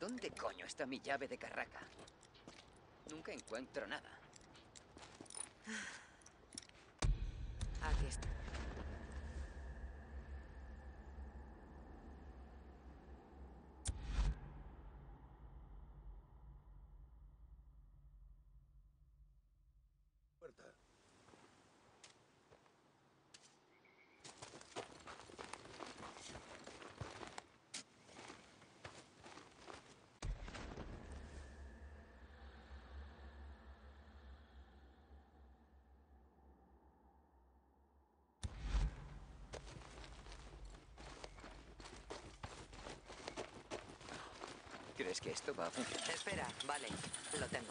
¿Dónde coño está mi llave de carraca? Nunca encuentro nada. Aquí está. ¿Crees que esto va a funcionar? Espera, vale, lo tengo.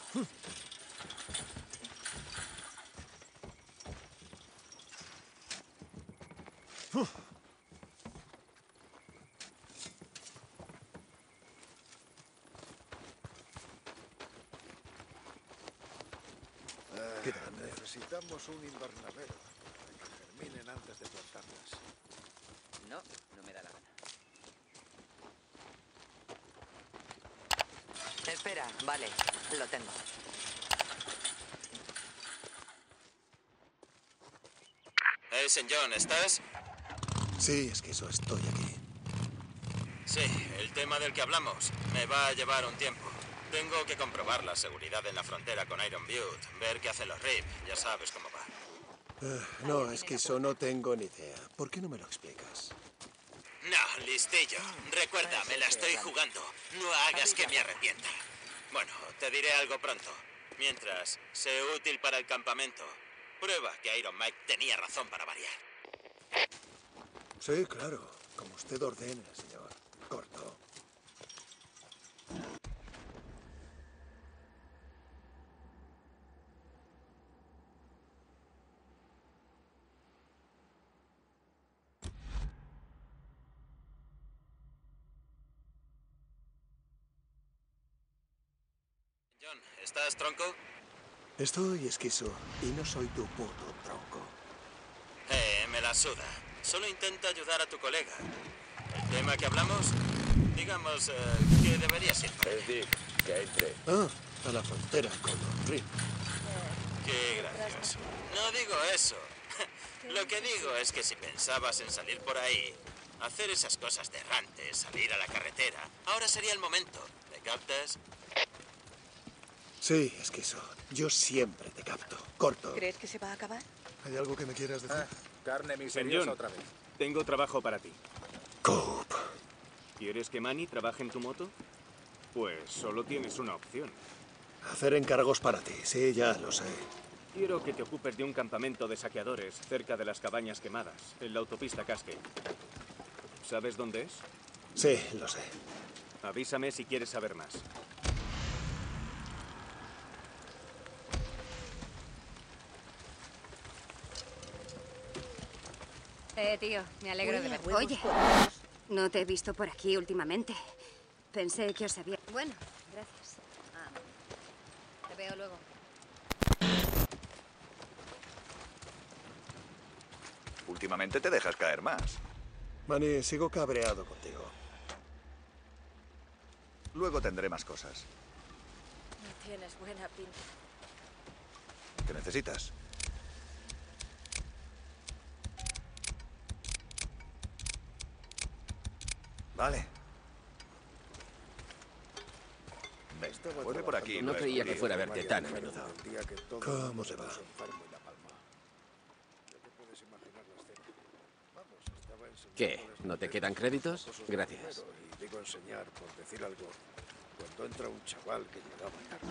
Necesitamos un invernadero para que germinen antes de plantarlas. No, no me da la gana. Espera, vale, lo tengo. St. John, ¿estás? Sí, esquizo, estoy aquí. Sí, el tema del que hablamos me va a llevar un tiempo. Tengo que comprobar la seguridad en la frontera con Iron Butte, ver qué hacen los RIP, ya sabes cómo va. No, esquizo, no tengo ni idea. ¿Por qué no me lo explicas? No, listillo. Recuerda, me la estoy jugando. No hagas que me arrepienta. Bueno, te diré algo pronto. Mientras, sé útil para el campamento. Prueba que Iron Mike tenía razón para variar. Sí, claro. Como usted ordene, señor. Corto. John, ¿estás tronco? Estoy esquizo y no soy tu puto tronco. Me la suda. Solo intenta ayudar a tu colega. El tema que hablamos, digamos que deberías ir para allá. Es Dick, que entre. Ah, a la frontera con los RIP. Qué gracioso. No digo eso. Lo que digo es que si pensabas en salir por ahí, hacer esas cosas de errantes, salir a la carretera, ahora sería el momento. ¿Me captas? Sí, esquizo. Yo siempre te capto. Corto. ¿Crees que se va a acabar? ¿Hay algo que me quieras decir? Carne misteriosa John, otra vez. tengo trabajo para ti. Coop. ¿Quieres que Manny trabaje en tu moto? Pues solo tienes una opción. Hacer encargos para ti. Sí, ya lo sé. Quiero que te ocupes de un campamento de saqueadores cerca de las cabañas quemadas, en la autopista Cascade. ¿Sabes dónde es? Sí, lo sé. Avísame si quieres saber más. Tío, me alegro de verte. Oye, no te he visto por aquí últimamente. Pensé que os había... Bueno, gracias. Te veo luego. Últimamente te dejas caer más. Manny, sigo cabreado contigo. Luego tendré más cosas. No tienes buena pinta. ¿Qué necesitas? Vale. Venga, vuelve por aquí. No creía que fuera a verte tan a menudo. ¿Cómo se va? ¿Qué? ¿No te quedan créditos? Gracias. Y digo enseñar, por decir algo, cuando entra un chaval que llegaba tarde.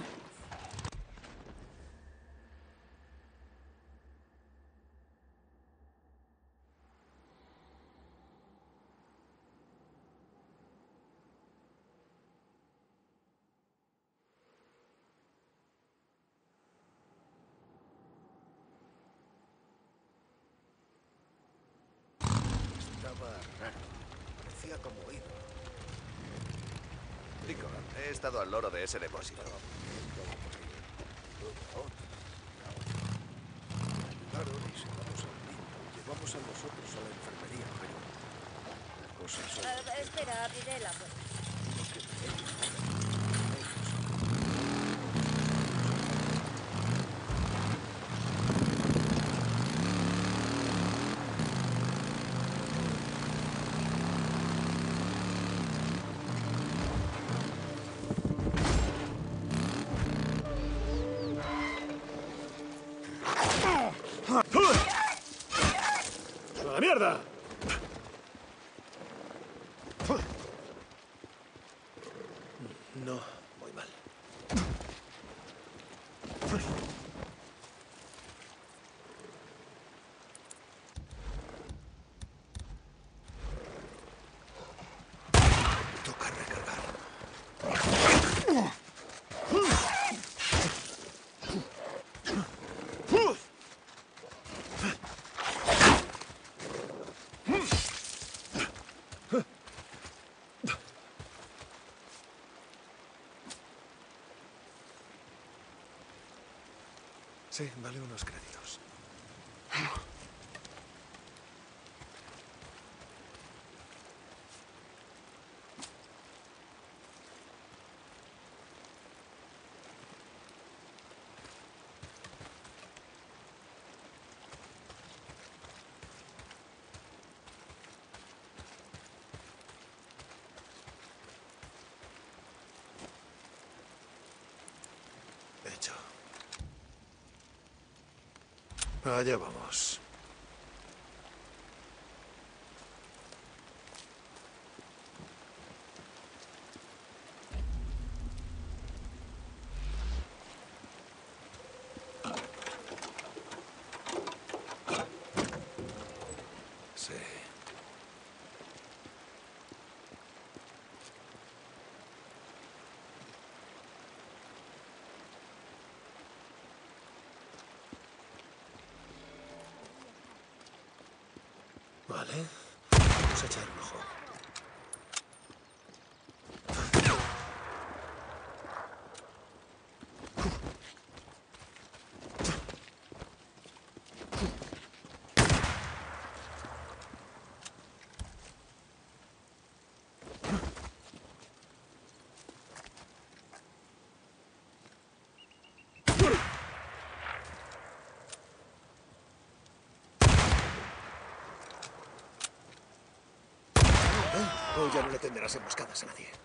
Estaba raro. Parecía como ido. Rico, he estado al loro de ese depósito. Ayudaron y sacamos al niño. Llevamos a nosotros a la enfermería, pero la cosa es... Espera, abriré la puerta. ¡A la mierda! No, voy mal. Toca recargar. Sí, vale unos créditos. Hecho. Allá vamos. Sí. Vale. Vamos a echar un ojo. Hoy ya no le tenderás emboscadas a nadie.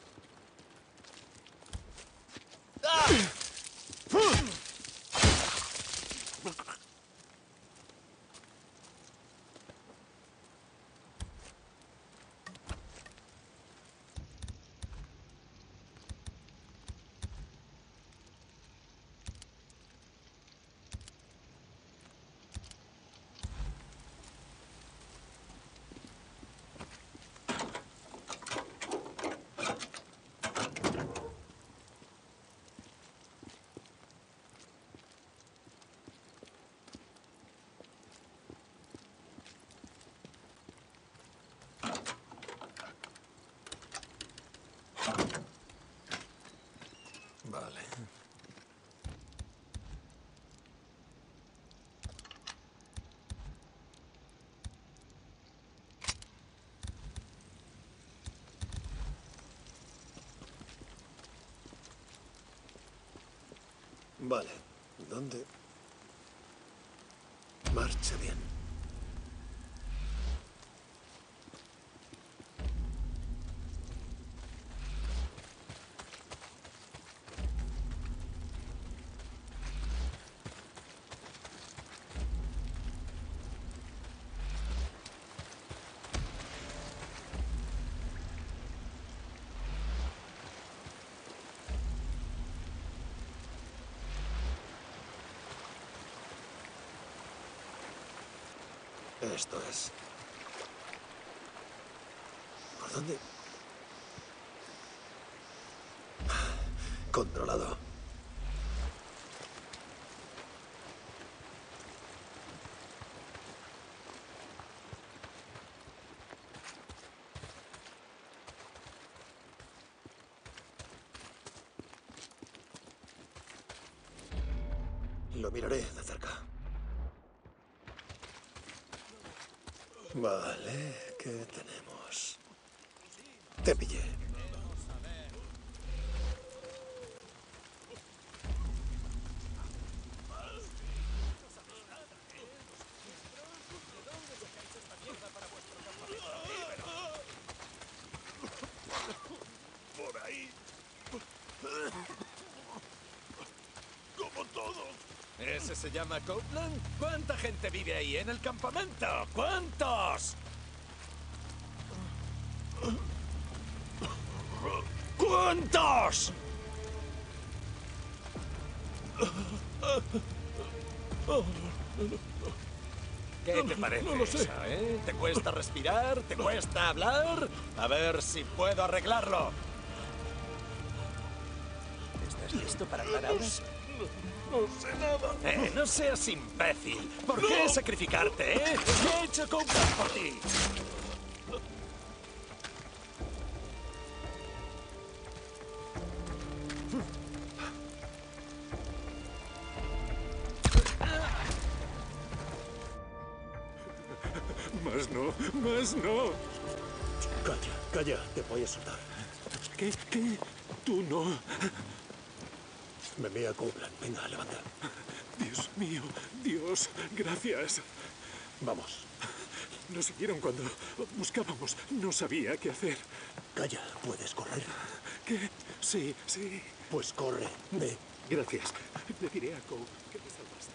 Vale. Vale. ¿Dónde? Marcha bien. Esto es. ¿Por dónde? Controlado. Lo miraré de cerca. Vale, ¿qué tenemos? Te pillé. Por ahí. Como todos. ¿Ese se llama Copeland? ¿Cuánta gente vive ahí en el campamento? ¿Cuántos? ¿Cuántos? ¿Qué te parece? No lo sé. Eso, eh? ¿Te cuesta respirar? ¿Te cuesta hablar? A ver si puedo arreglarlo. ¿Estás listo para hablar ahora? No sé nada. No seas imbécil. ¿Por qué sacrificarte, eh? ¿Qué ha hecho Copeland por ti? Más no, más no. Calla, calla, te voy a soltar. ¿Qué? Tú no. Me vea Copeland. Venga, levanta. Dios mío, Dios, gracias. Vamos. Nos siguieron cuando buscábamos. No sabía qué hacer. Calla, ¿puedes correr? ¿Qué? Sí. Pues corre, ve. Gracias. Le diré a Cope que me salvaste.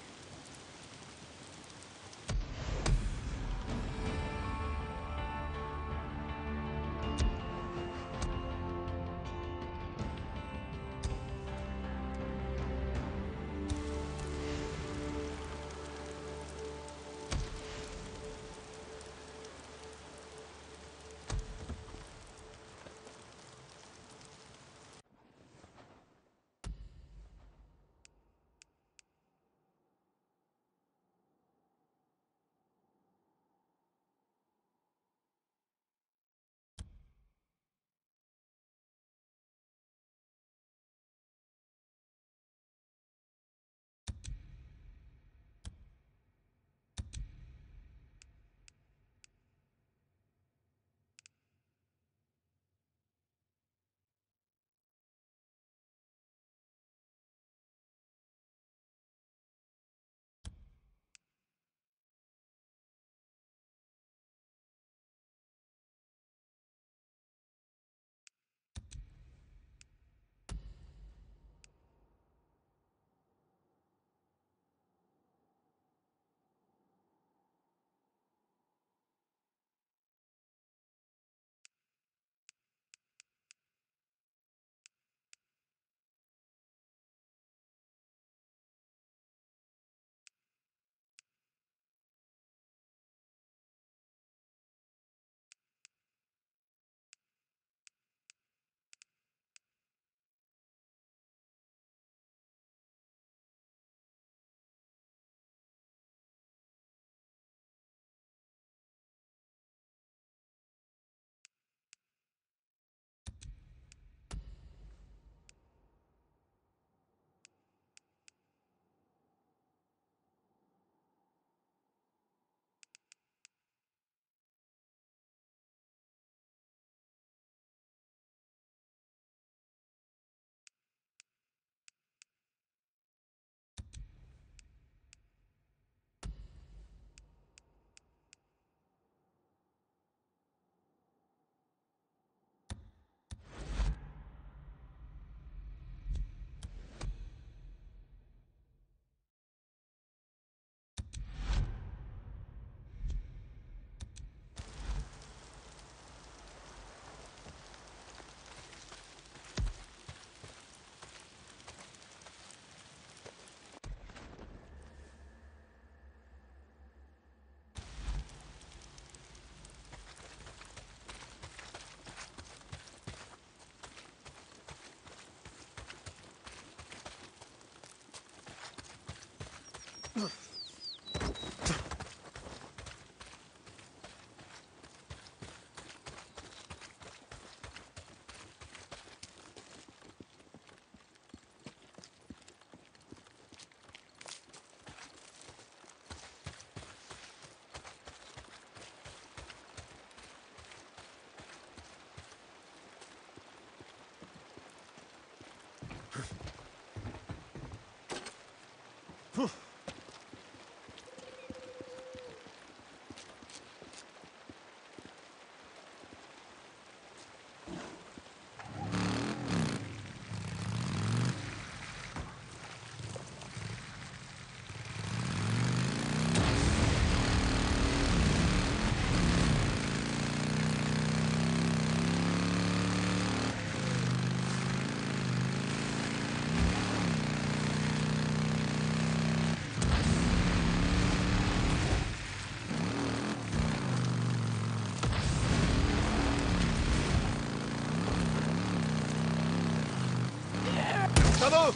pasado?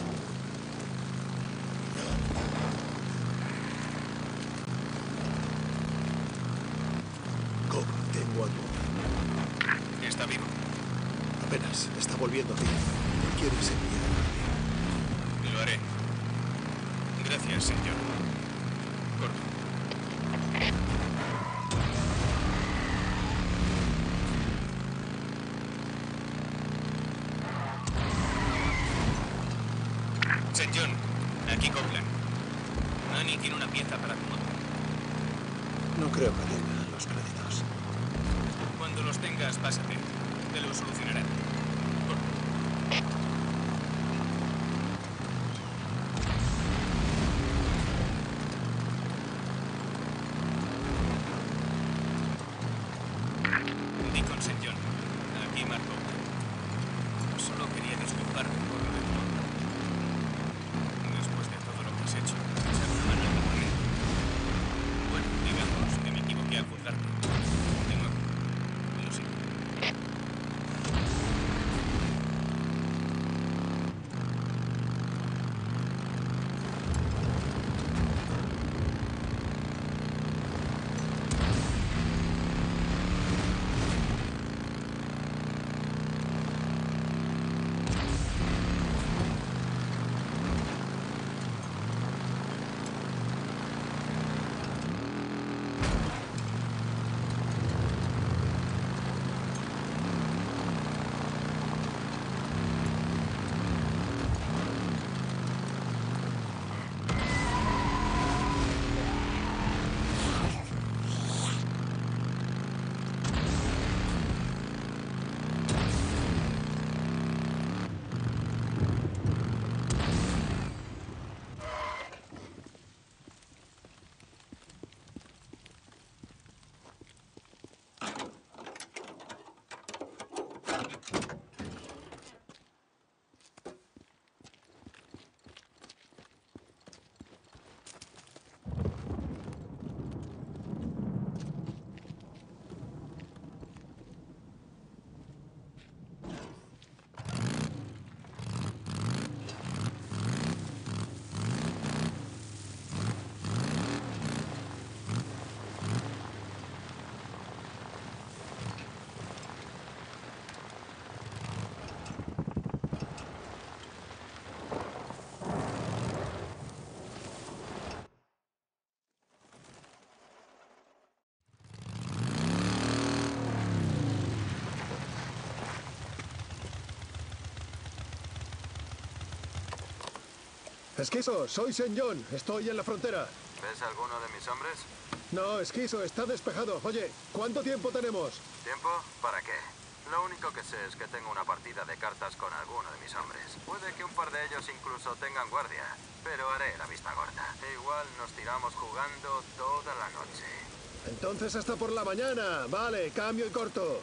Cobb, tengo a tu... ¿Está vivo? Apenas. Está volviendo a ti. ¿Qué quieres enviar? Lo haré. Gracias, señor. Corto. St. John, aquí Copeland. Annie tiene una pieza para tu moto. No creo que tenga los créditos. Cuando los tengas, pásate. Te lo solucionaré. Deacon St. John, aquí Marco. Solo quería disculparme por lo de tu moto. Después de todo lo que has hecho, echar una mano al campamento. Bueno, digamos que me equivoqué al juzgarte. De nuevo, lo siento. Esquizo, soy St. John. Estoy en la frontera. ¿Ves alguno de mis hombres? No, Esquizo, está despejado. Oye, ¿cuánto tiempo tenemos? ¿Tiempo? ¿Para qué? Lo único que sé es que tengo una partida de cartas con alguno de mis hombres. Puede que un par de ellos incluso tengan guardia, pero haré la vista gorda. Igual nos tiramos jugando toda la noche. Entonces hasta por la mañana. Vale, cambio y corto.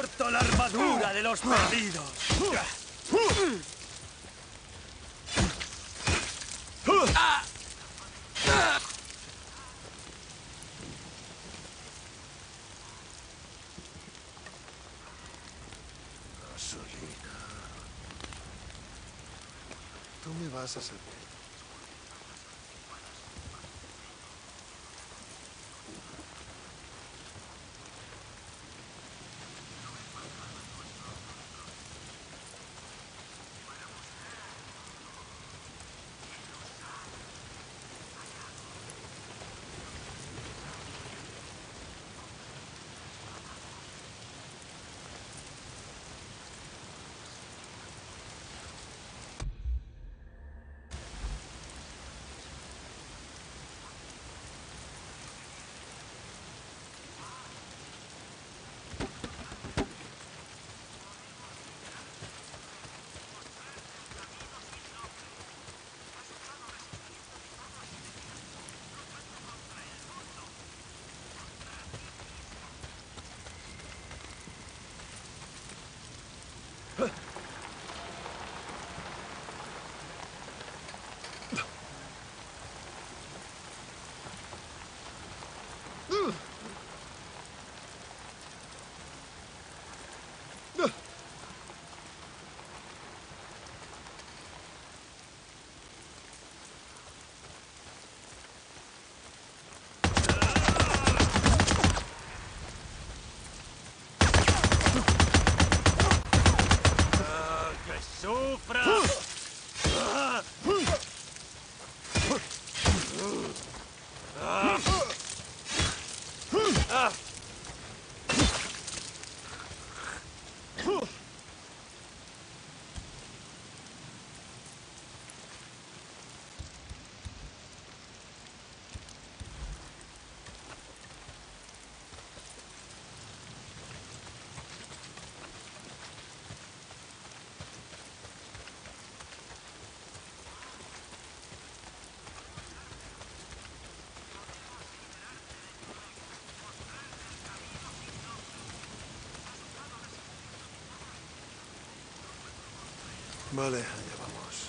corto la armadura de los perdidos. Gasolina. Tú me vas a servir. ¡Sufra! Vale, allá vamos.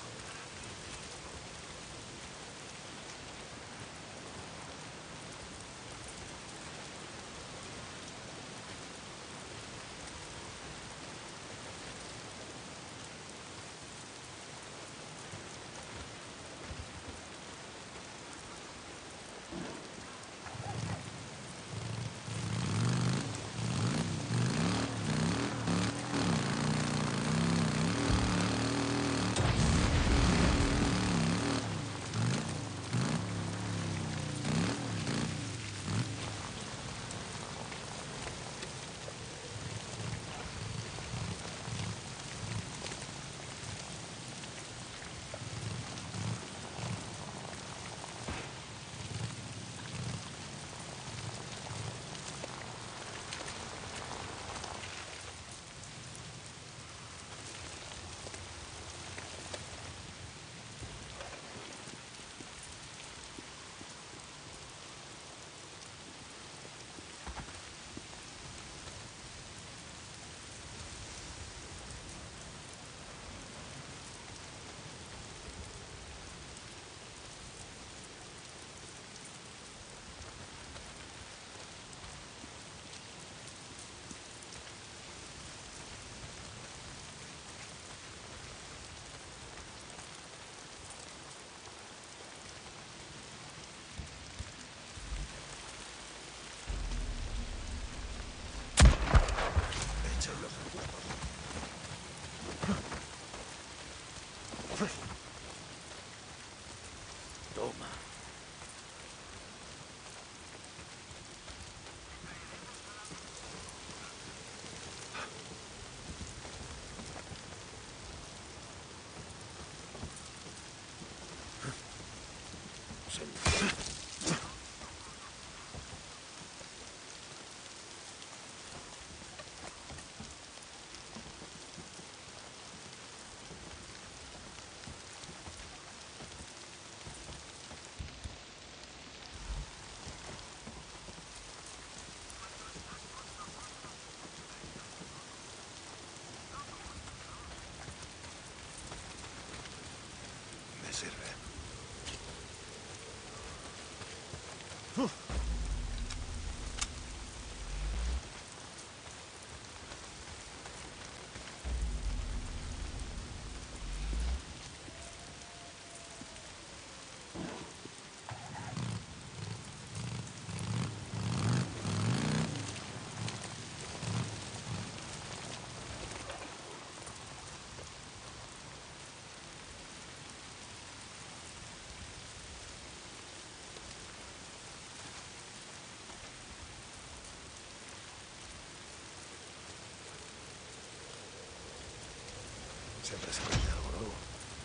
Siempre se aprende algo nuevo.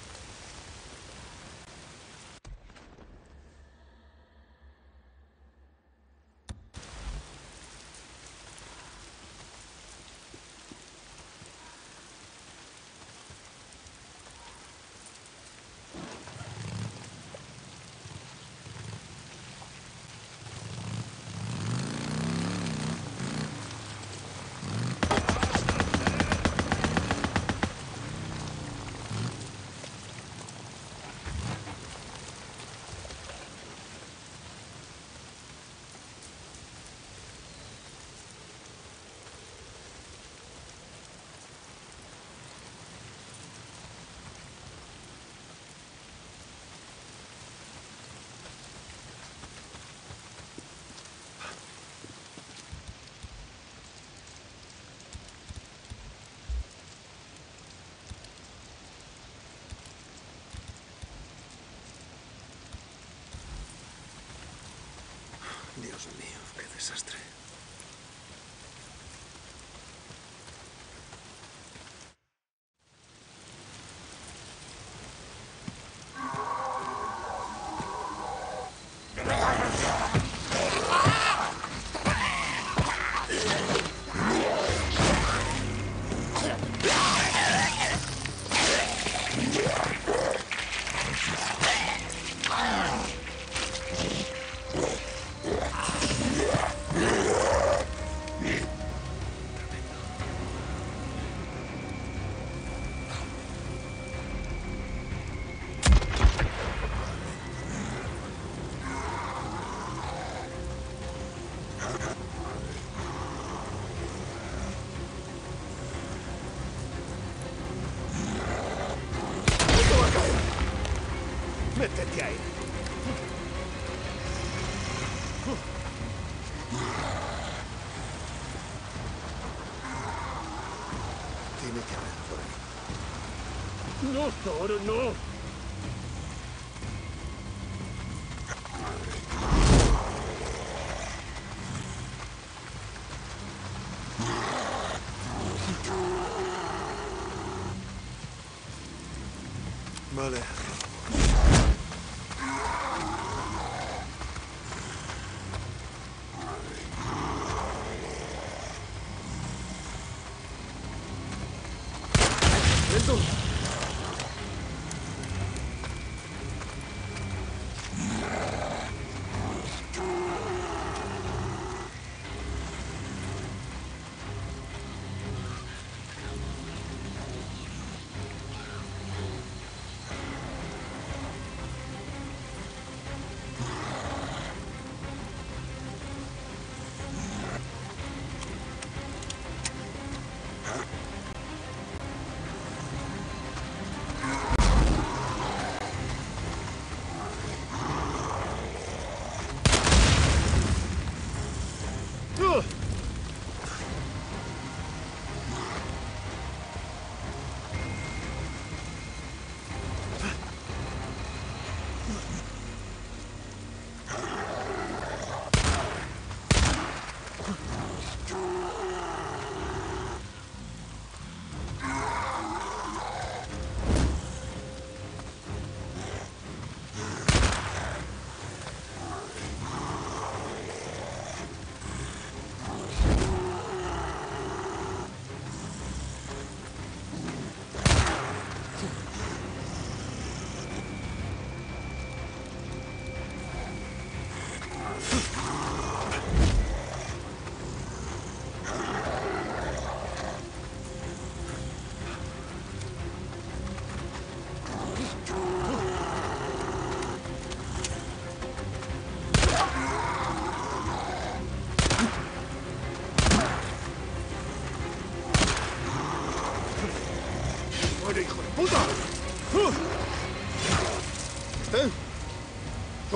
Dios mío, qué desastre. Métete ahí. Tiene que haber por aquí. No, Thor, no. Vale. ¡Lento!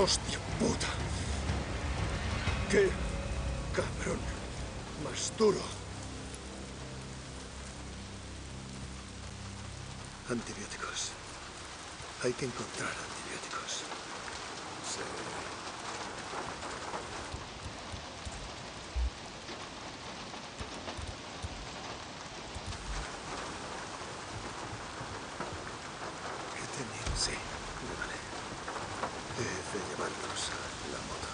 ¡Hostia puta! ¡Qué cabrón! Más duro. Antibióticos. Hay que encontrar antibióticos. Sí. Sí, vale. He de llevarlos a la moto.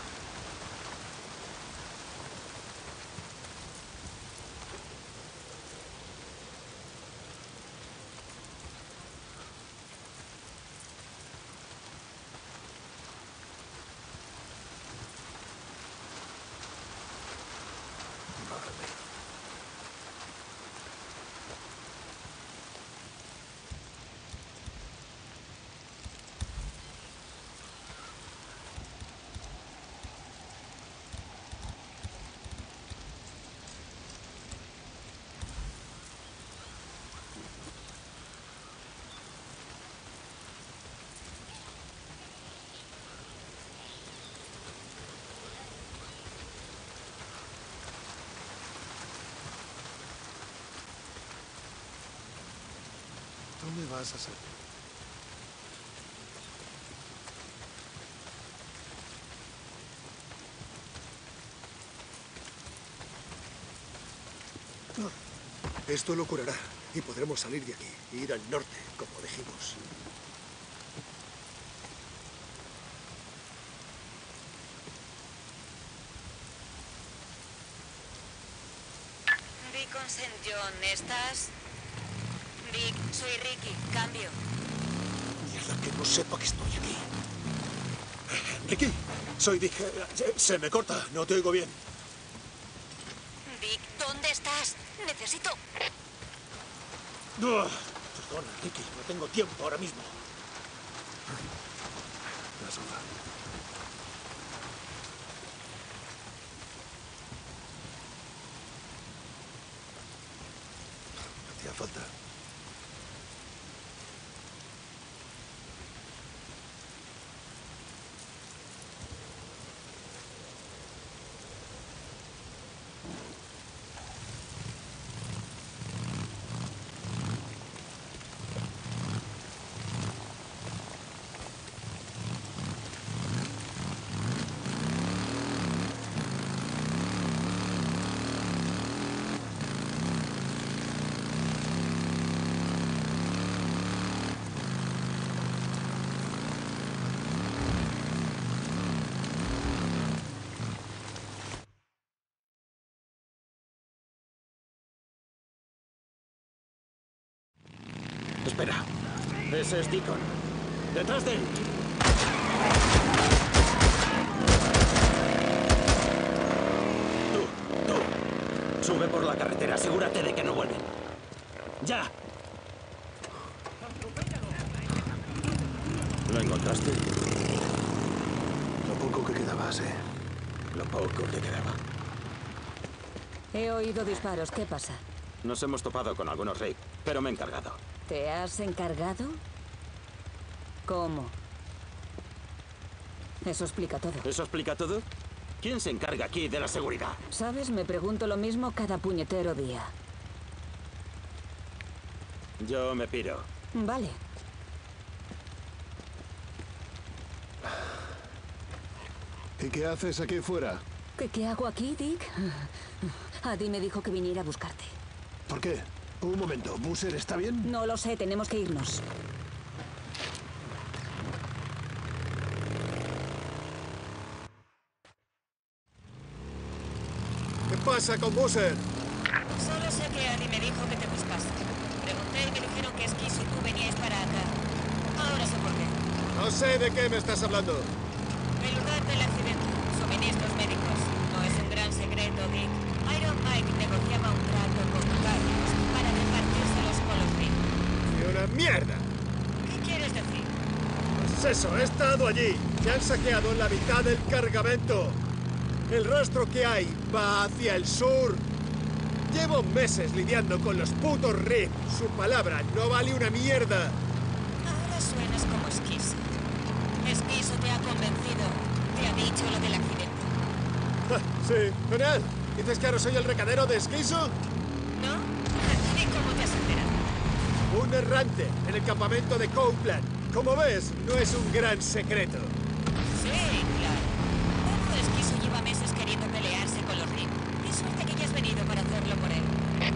¿Dónde vas a hacer? Esto lo curará y podremos salir de aquí e ir al norte, como dijimos. Vic con St. John, ¿estás? Vic, soy Ricky. Cambio. Mierda, que no sepa que estoy aquí. Ricky, soy Vic. Se me corta, no te oigo bien. Vic, ¿dónde estás? Necesito... Perdona, Ricky, no tengo tiempo ahora mismo. La sopa. Hacía falta. Espera. Ese es Deacon. ¡Detrás de él! Tú. Sube por la carretera. Asegúrate de que no vuelven. ¡Ya! ¿Lo encontraste? Lo poco que quedaba, sí. Lo poco que quedaba. He oído disparos. ¿Qué pasa? Nos hemos topado con algunos Rick, pero me he encargado. ¿Te has encargado? ¿Cómo? Eso explica todo. ¿Eso explica todo? ¿Quién se encarga aquí de la seguridad? ¿Sabes? Me pregunto lo mismo cada puñetero día. Yo me piro. Vale. ¿Y qué haces aquí fuera? ¿Qué hago aquí, Dick? Adi me dijo que viniera a buscarte. ¿Por qué? Un momento, ¿Busser está bien? No lo sé, tenemos que irnos. ¿Qué pasa con Busser? Solo sé que Adi me dijo que te buscase. Pregunté y me dijeron que Esquis y tú veníais para acá. Ahora sé por qué. No sé de qué me estás hablando. El lugar del accidente. Suministros médicos. No es un gran secreto, Dick. Iron Mike negociaba un trato con Carlos para repartírselos con los Rick. ¡Y una mierda! ¿Qué quieres decir? Pues eso, he estado allí. Se han saqueado la mitad del cargamento. El rastro que hay va hacia el sur. Llevo meses lidiando con los putos Rick. Su palabra no vale una mierda. Ahora suenas como Esquizo. Esquizo te ha convencido. Sí, genial. ¿Dices que ahora soy el recadero de Esquizo? ¿No? ¿Y cómo te has enterado? Un errante en el campamento de Copeland. Como ves, no es un gran secreto. Sí, claro. Todo Esquizo lleva meses queriendo pelearse con los Reap. Qué suerte que ya has venido para hacerlo por él.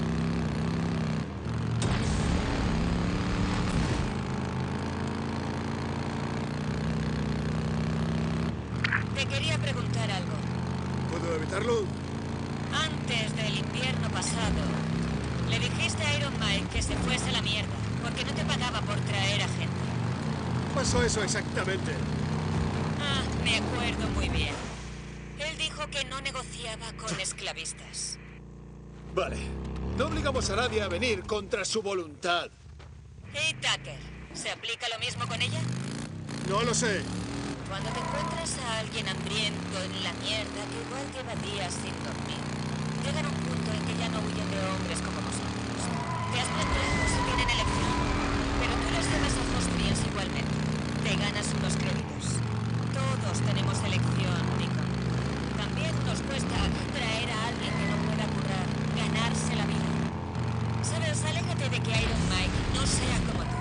Te quería preguntar algo. ¿Puedo evitarlo? Antes del invierno pasado, le dijiste a Iron Mike que se fuese a la mierda, porque no te pagaba por traer a gente. Pasó eso exactamente. Ah, me acuerdo muy bien. Él dijo que no negociaba con esclavistas. Vale. No obligamos a nadie a venir contra su voluntad. ¿Y Tucker? ¿Se aplica lo mismo con ella? No lo sé. Cuando te encuentras a alguien hambriento en la mierda que igual lleva días sin dormir, llegan a un punto en que ya no huyen de hombres como vosotros. Te has planteado si tienen elección, pero tú los llevas a ojos fríos igualmente. Te ganas unos créditos. Todos tenemos elección, Nico. También nos cuesta traer a alguien que no pueda currar, ganarse la vida. Sabes, aléjate de que Iron Mike no sea como tú.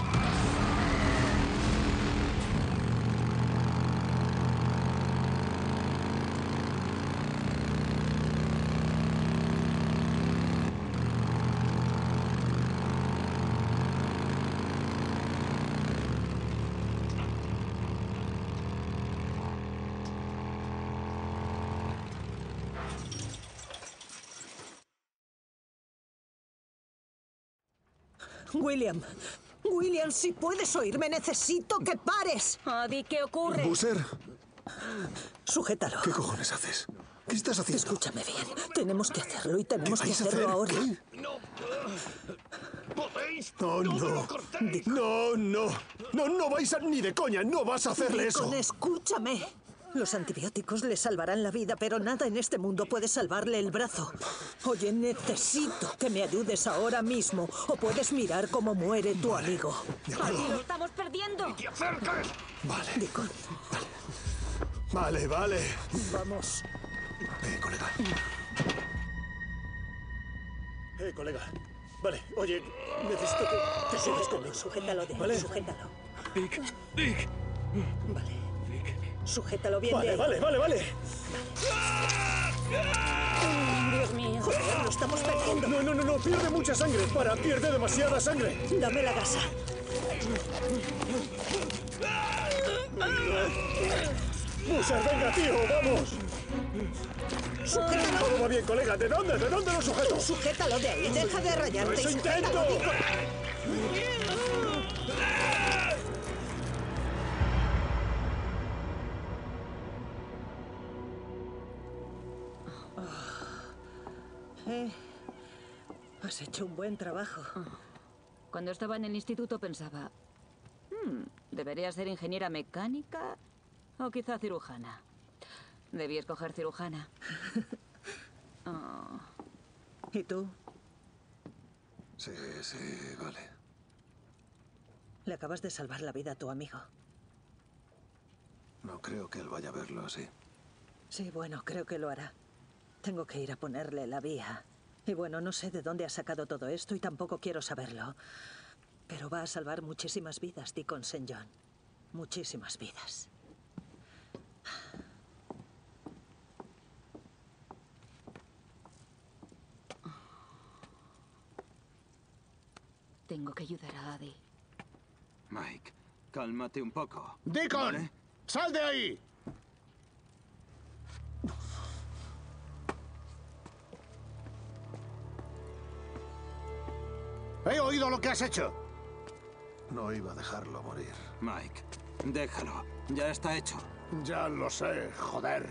William, si puedes oírme, necesito que pares. Adi, ¿qué ocurre? Buser, Sujétalo. ¿qué cojones haces? ¿Qué estás haciendo? Escúchame bien. Tenemos que hacerlo y tenemos que vais a hacerlo hacer? ahora. ¿Qué? No vais a... Ni de coña, no vas a hacerle eso. Deacon, escúchame. Los antibióticos le salvarán la vida, pero nada en este mundo puede salvarle el brazo. Oye, necesito que me ayudes ahora mismo, o puedes mirar cómo muere tu amigo. ¡Adi, lo estamos perdiendo! ¡Ni te acerques! Vale. Deacon. Vale. Vamos. Colega. Colega. Vale, oye, necesito que te sientes conmigo. Sujétalo de ahí, ¿Vale? sujétalo. Dick. Vale. Sujétalo bien de ahí. Vale. Dios mío. Joder, lo estamos perdiendo. No, pierde mucha sangre. Pierde demasiada sangre. Dame la gasa. Buser, venga, tío, vamos. Sujétalo. Todo va bien, colega. ¿De dónde lo sujeto? Sujétalo de ahí, deja de rayarte. ¡Eso y intento! sujétalo, Deacon. Has hecho un buen trabajo. Cuando estaba en el instituto pensaba... ¿debería ser ingeniera mecánica o quizá cirujana? Debí escoger cirujana. Oh. ¿Y tú? Sí, vale. Le acabas de salvar la vida a tu amigo. No creo que él vaya a verlo así. Sí, bueno, creo que lo hará. Tengo que ir a ponerle la vía. Y bueno, no sé de dónde ha sacado todo esto y tampoco quiero saberlo. Pero va a salvar muchísimas vidas, Deacon St. John. Muchísimas vidas. Tengo que ayudar a Adi. Mike, cálmate un poco. ¡Deacon! ¿Vale? ¡Sal de ahí! He oído lo que has hecho. No iba a dejarlo morir. Mike, déjalo. Ya está hecho. Ya lo sé, joder.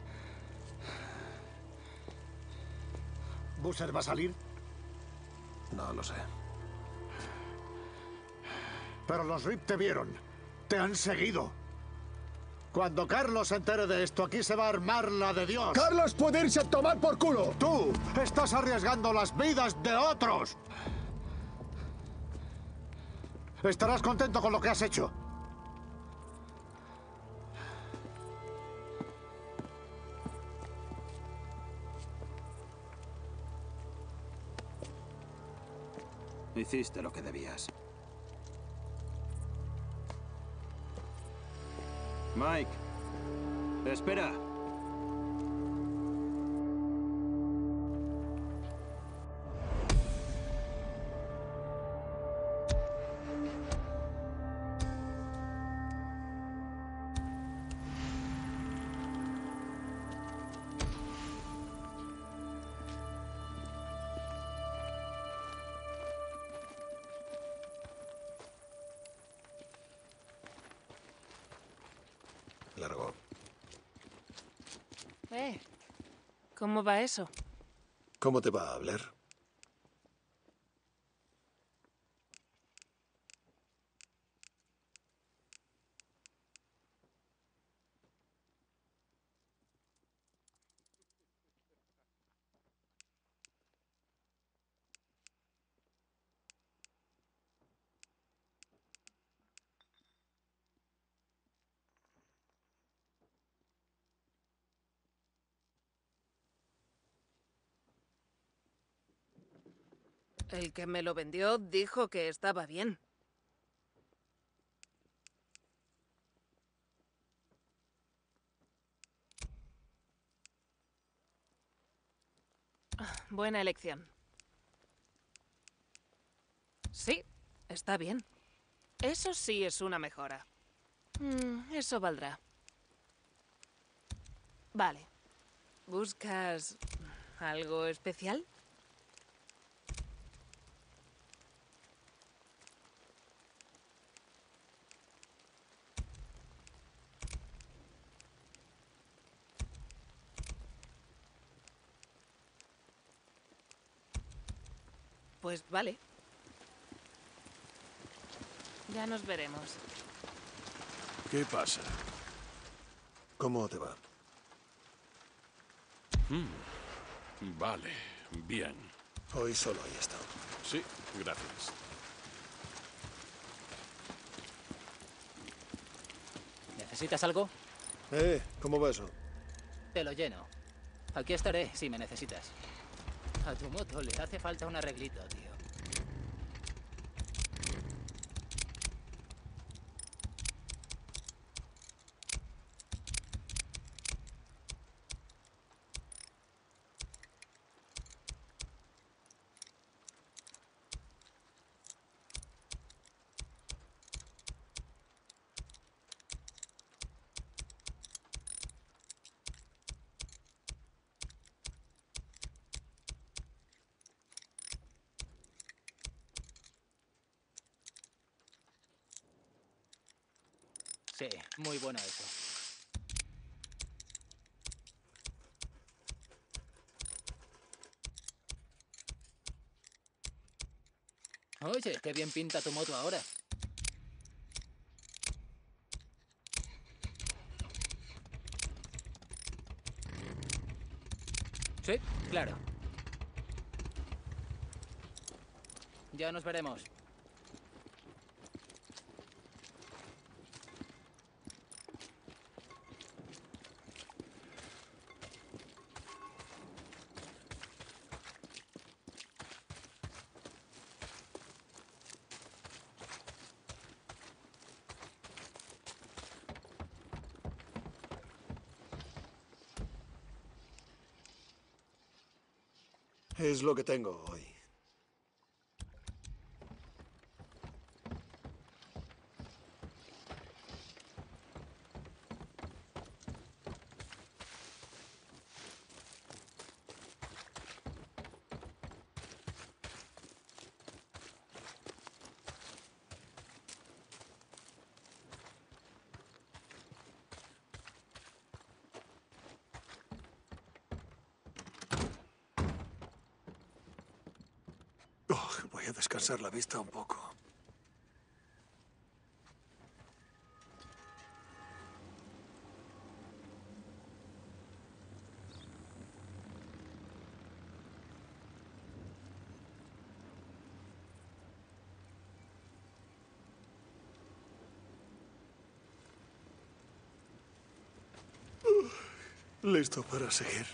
¿Buser va a salir? No lo sé. Pero los Reap te vieron. Te han seguido. Cuando Carlos se entere de esto, aquí se va a armar la de Dios. ¡Carlos puede irse a tomar por culo! ¡Tú estás arriesgando las vidas de otros! Estarás contento con lo que has hecho. Hiciste lo que debías. Mike, espera. Largo. ¿Cómo va eso? ¿Cómo te va, Blair? El que me lo vendió dijo que estaba bien. Buena elección. Sí, está bien. Eso sí es una mejora. Eso valdrá. Vale. ¿Buscas algo especial? Pues vale. Ya nos veremos. ¿Qué pasa? ¿Cómo te va? Vale, bien. Hoy solo hay esto. Sí, gracias. ¿Necesitas algo? ¿Cómo va eso? Te lo lleno. Aquí estaré si me necesitas. A tu moto le hace falta un arreglito, tío. Sí, muy bueno eso. Oye, qué bien pinta tu moto ahora. Sí, claro. Ya nos veremos. Es lo que tengo hoy. Voy a descansar la vista un poco. Listo para seguir.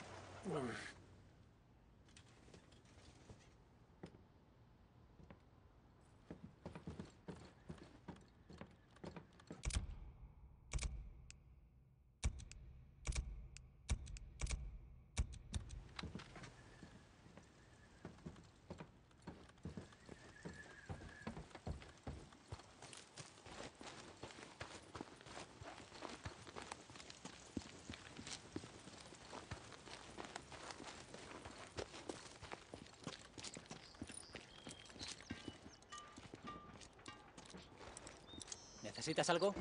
¿Necesitas algo?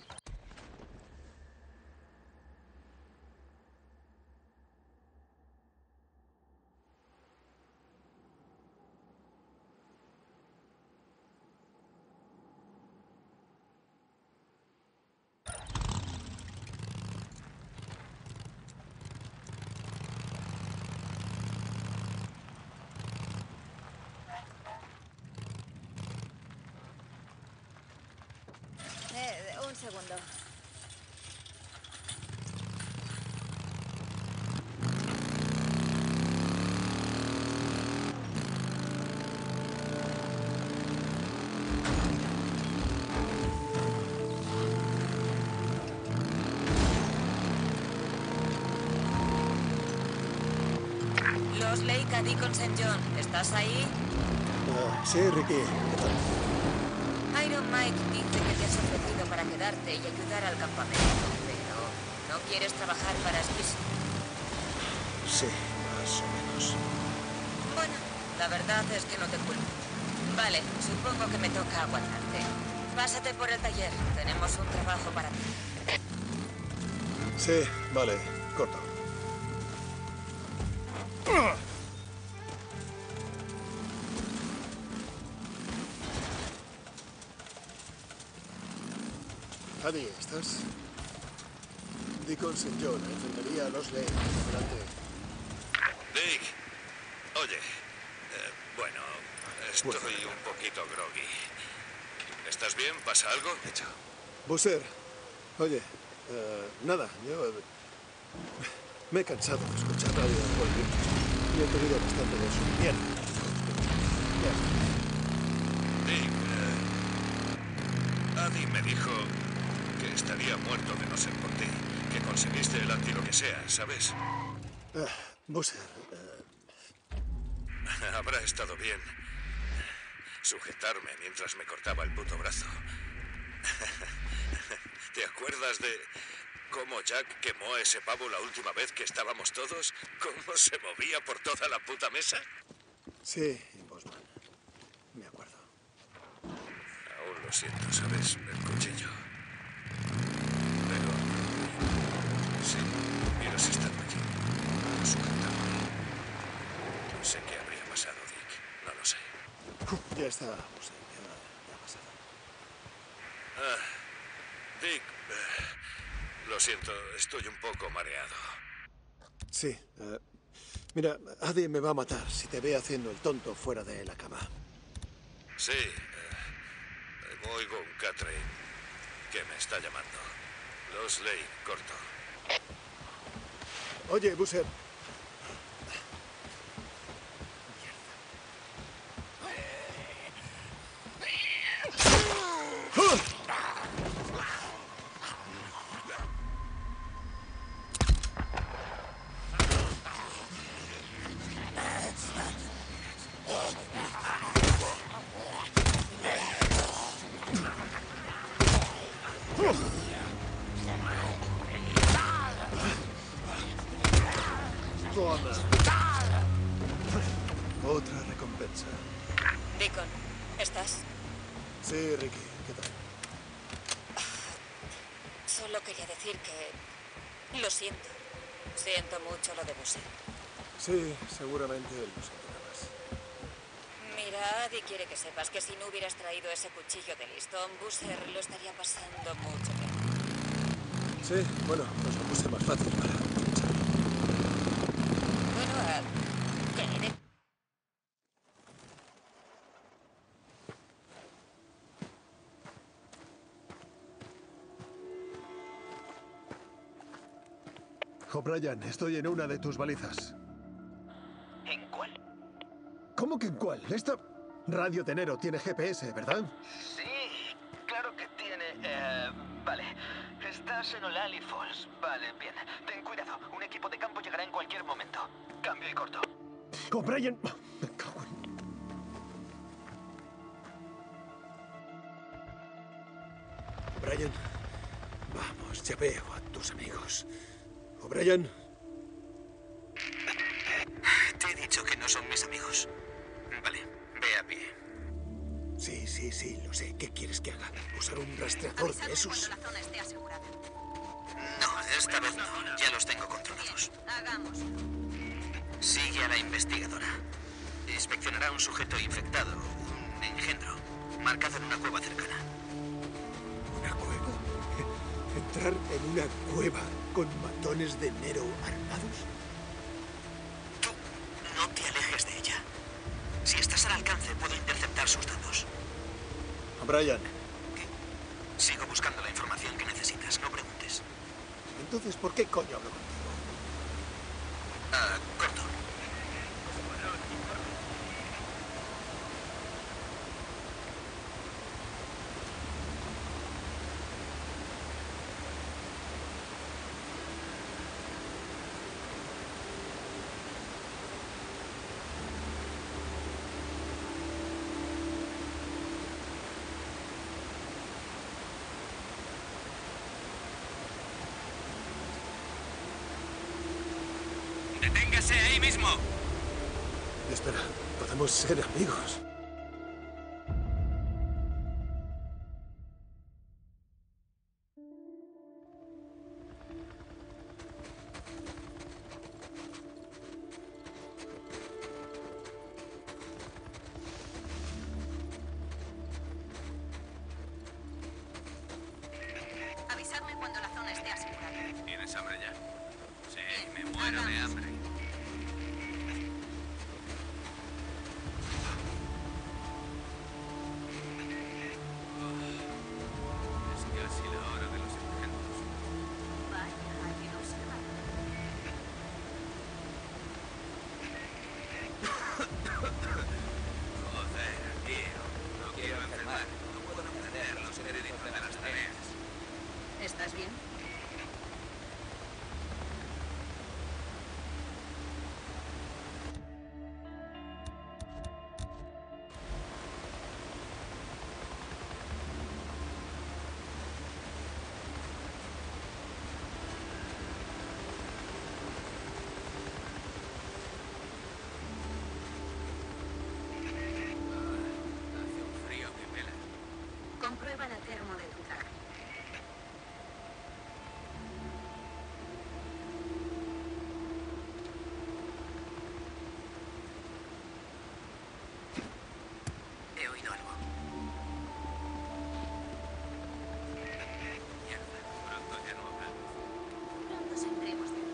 Un segundo. Los Lake a Deacon St. John, ¿estás ahí? Sí, Ricky. ¿Qué tal? Iron Mike dice que te has ofrecido para quedarte y ayudar al campamento, pero ¿no quieres trabajar para Spacey? Sí, más o menos. Bueno, la verdad es que no te culpo. Vale, supongo que me toca aguantarte. Pásate por el taller, tenemos un trabajo para ti. Sí, vale, corto. Adi, ¿estás? Deacon St. John, enfermería Los Lake. Adelante. Dick, oye, bueno, estoy un poquito groggy. ¿Estás bien? ¿Pasa algo? Hecho. Busser, oye, nada, yo me he cansado de escuchar radio de Paul y he tenido bastante de su mierda. Ya está. Dick, Adi me dijo que estaría muerto de no ser por ti, que conseguiste el anti lo que sea, ¿sabes? Busser, Habrá estado bien sujetarme mientras me cortaba el puto brazo. ¿Te acuerdas de cómo Jack quemó a ese pavo la última vez que estábamos todos? ¿Cómo se movía por toda la puta mesa? Sí, Bosman. Me acuerdo. Aún lo siento, ¿sabes? El cuchillo. Pero... sí, hubieras estado allí, sujetándome. No sé qué habría pasado, Dick. No lo sé. Ya está, Busser. Ya ha pasado. Dick, lo siento, estoy un poco mareado. Sí. Mira, Adi me va a matar si te ve haciendo el tonto fuera de la cama. Sí, oigo un catre que me está llamando. Los Lake, corto. Oye, Busser. Otra recompensa. Deacon, ¿estás? Sí, Ricky, ¿qué tal? Solo quería decir que... lo siento. Siento mucho lo de Busser. Sí, seguramente él no sentirá más. Mira, Adi quiere que sepas que si no hubieras traído ese cuchillo de listón, Busser lo estaría pasando mucho peor. Sí, bueno, pues lo puse más fácil para... Bueno, ¿qué eres? O'Brien, estoy en una de tus balizas. ¿En cuál? ¿Cómo que en cuál? Esta radio Tenero tiene GPS, ¿verdad? Sí, claro que tiene... vale. Estás en O'Lally Falls. Vale, bien. Ten cuidado. Un equipo de campo llegará en cualquier momento. Cambio y corto. O'Brien... Me cago en... O'Brien, vamos, ya veo a tus amigos. O'Brien. Te he dicho que no son mis amigos. Vale, ve a pie. Sí, lo sé. ¿Qué quieres que haga? ¿Usar un rastreador de esos? Cuando la zona esté asegurada. No, esta vez no. Ya los tengo controlados. Hagamos. Sigue a la investigadora. Inspeccionará un sujeto infectado, un engendro, marcado en una cueva cercana. ¿Una cueva? ¿Entrar en una cueva con matones de Nero armados? Tú no te alejes de ella. Si estás al alcance, puedo interceptar sus datos. O'Brien. ¿Qué? Sigo buscando la información que necesitas, no preguntes. Entonces, ¿por qué coño hablo contigo? Corto. ¡Deténgase ahí mismo! Espera, podemos ser amigos. Avisadme cuando la zona esté asegurada. ¿Tienes hambre ya? Sí, me muero de hambre. Es casi la hora de los engendros. Vaya, alguien observa. Joder, tío. No quiero enfermar. No puedo entender los créditos de las tareas. ¿Estás bien? Hace un frío que pela. Comprueba la termo de tu traje. He oído algo. Mierda, pronto ya no habrá. Pronto saldremos de aquí.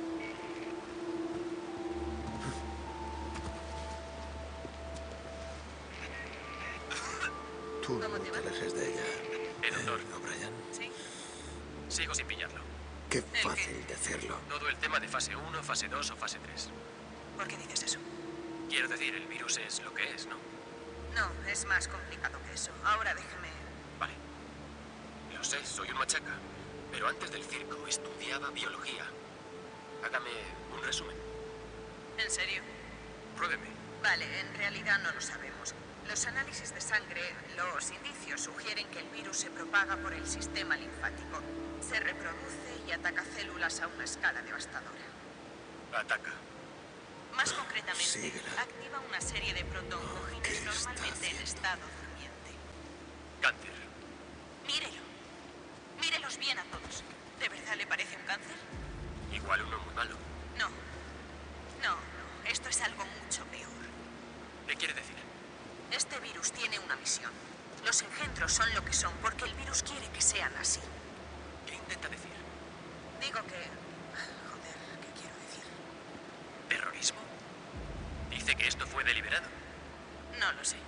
Tú no ¿Cómo te te va? alejes de ella. Doctor. O'Brien. ¿Sí? Sigo sin pillarlo. Qué fácil decirlo. Todo el tema de fase 1, fase 2 o fase 3. ¿Por qué dices eso? Quiero decir, el virus es lo que es, ¿no? No, es más complicado que eso. Ahora déjeme... Vale. Lo sé, soy un machaca. Pero antes del circo estudiaba biología. Hágame un resumen. ¿En serio? Pruébeme. Vale, en realidad no lo sabemos. Los análisis de sangre, los indicios sugieren que el virus se propaga por el sistema linfático. Se reproduce y ataca células a una escala devastadora. Ataca. Más concretamente, Síguela. activa una serie de protoncogines normalmente en estado durmiente. Cáncer. Mírelo. Mírelos bien a todos. ¿De verdad le parece un cáncer? Igual uno muy malo. No. No. Esto es algo mucho peor. ¿Qué quiere decir? Este virus tiene una misión. Los engendros son lo que son porque el virus quiere que sean así. ¿Qué intenta decir? Digo que... Joder, ¿qué quiero decir? ¿Terrorismo? Dice que esto fue deliberado. No lo sé.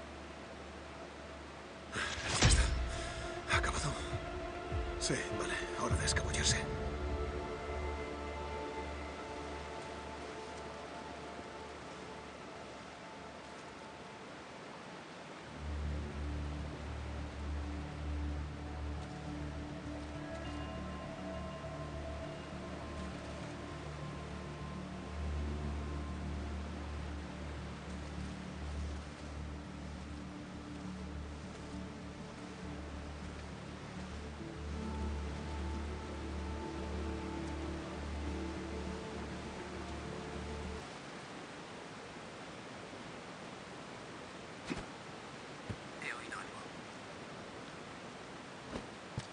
Ya está. ¿Ha acabado? Sí, vale. Hora de escabullirse.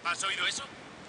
¿Has oído eso?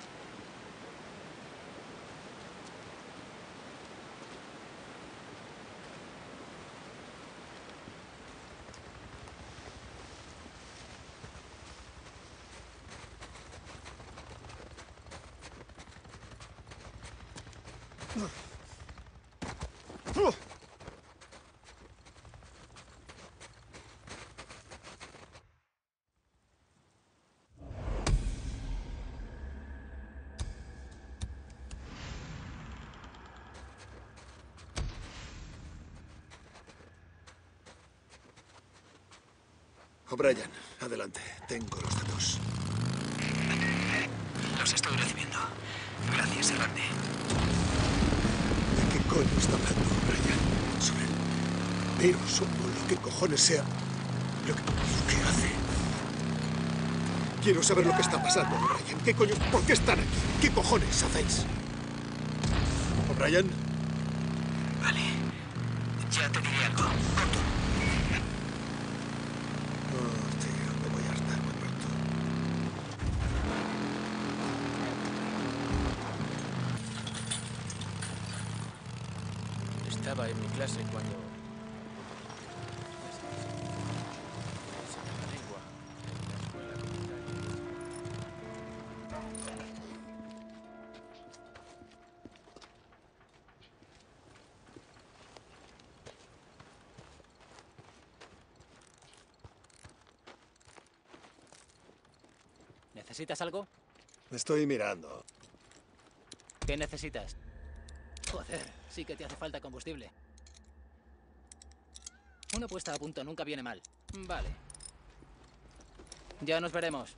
O'Brien, adelante. Tengo los datos. Los estoy recibiendo. Gracias, Errante. ¿De qué coño está hablando O'Brien? Sobre el virus o lo que cojones sea. Lo que hace. Quiero saber lo que está pasando, O'Brien. ¿Qué coño? ¿Por qué están aquí? ¿Qué cojones hacéis? ¿O'Brien? Vale. Ya te diré algo. Pronto. Oh, tío, me voy a hartar muy pronto. Estaba en mi clase cuando... ¿Necesitas algo? Estoy mirando. ¿Qué necesitas? Joder, sí que te hace falta combustible. Una puesta a punto nunca viene mal. Vale. Ya nos veremos.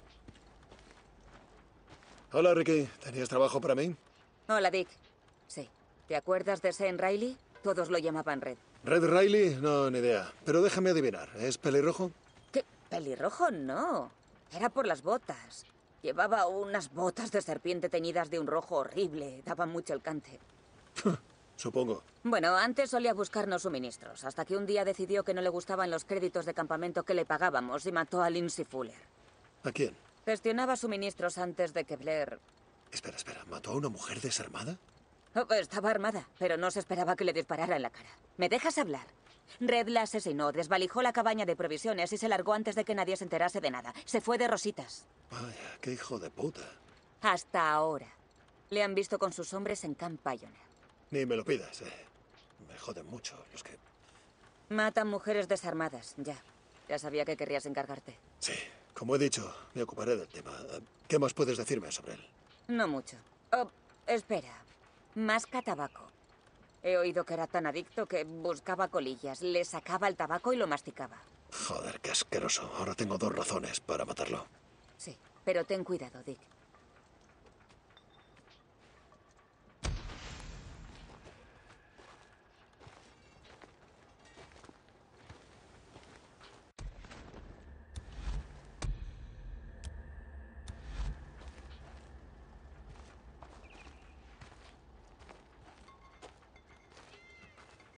Hola, Ricky. ¿Tenías trabajo para mí? Hola, Dick. Sí. ¿Te acuerdas de Sean Riley? Todos lo llamaban Red. ¿Red Riley? No, ni idea. Pero déjame adivinar. ¿Es pelirrojo? ¿Qué? ¿Pelirrojo? No. Era por las botas. Llevaba unas botas de serpiente teñidas de un rojo horrible. Daban mucho el cante. Supongo. Bueno, antes solía buscarnos suministros, hasta que un día decidió que no le gustaban los créditos de campamento que le pagábamos y mató a Lindsay Fuller. ¿A quién? Gestionaba suministros antes de que Blair... Espera. ¿Mató a una mujer desarmada? Oh, estaba armada, pero no se esperaba que le disparara en la cara. ¿Me dejas hablar? Red la asesinó, desvalijó la cabaña de provisiones y se largó antes de que nadie se enterase de nada. Se fue de rositas. Vaya, qué hijo de puta. Hasta ahora. Le han visto con sus hombres en Camp Pioneer. Ni me lo pidas, Me joden mucho los que... Matan mujeres desarmadas, ya. Ya sabía que querrías encargarte. Sí, como he dicho, me ocuparé del tema. ¿Qué más puedes decirme sobre él? No mucho. Oh, espera. Masca tabaco. He oído que era tan adicto que buscaba colillas, le sacaba el tabaco y lo masticaba. Joder, qué asqueroso. Ahora tengo 2 razones para matarlo. Sí, pero ten cuidado, Dick.